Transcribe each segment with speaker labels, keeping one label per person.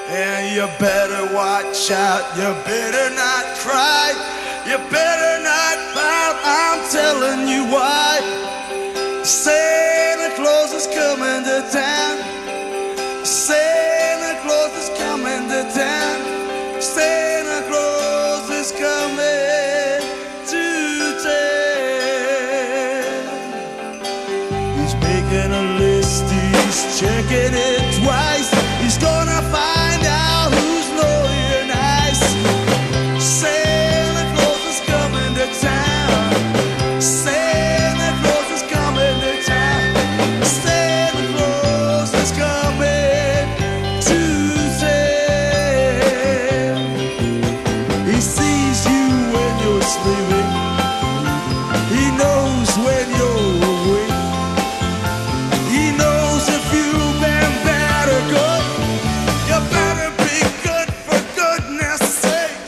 Speaker 1: And you better watch out, you better not cry, you better not pout, I'm telling you why. Santa Claus is coming to town, Santa Claus is coming to town, Santa Claus is coming to town. He's making a list, he's checking it twice, he's gonna find out who's naughty or nice. Santa Claus is coming to town, Santa Claus is coming to town, Santa Claus is coming to town. He sees you when you're sleeping, he knows when you're awake, he knows if you've been bad or good. You better be good for goodness sake.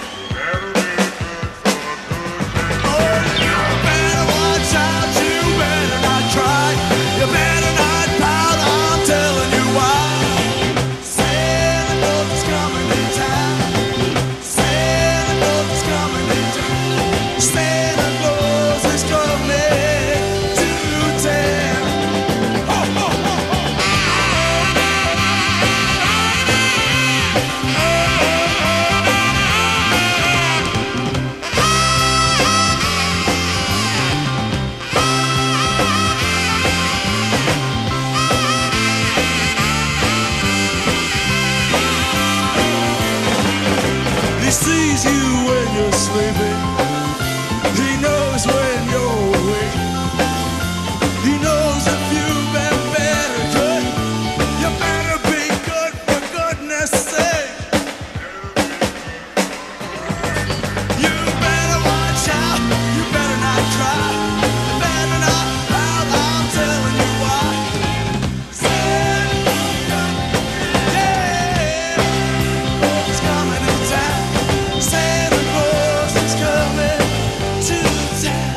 Speaker 1: Oh, you better watch out, you better not cry, you better not pout, I'm telling you why. Santa Claus is coming to town, Santa Claus is coming to town, Santa Claus is coming to town. Ho, ho, ho, ho. He sees you when you're sleeping, he knows when you're awake, he knows if you've been bad or good. You better be good for goodness sake. You better watch out, you better not cry, you better not pout, I'm telling you why. Santa Claus is coming to town, Santa Claus is coming to town.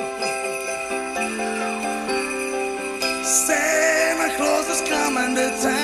Speaker 1: Santa Claus is coming to town.